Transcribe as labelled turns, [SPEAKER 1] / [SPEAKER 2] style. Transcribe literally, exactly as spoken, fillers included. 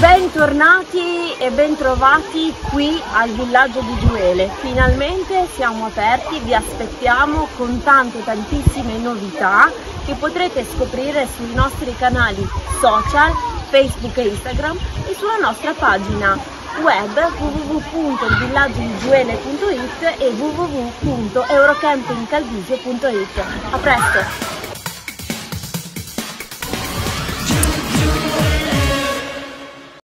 [SPEAKER 1] Bentornati e bentrovati qui al villaggio di Giuele. Finalmente siamo aperti, vi aspettiamo con tante tantissime novità che potrete scoprire sui nostri canali social, Facebook e Instagram e sulla nostra pagina web w w w punto il villaggio di giuele punto it e w w w punto eurocamping calvisio punto it. A presto!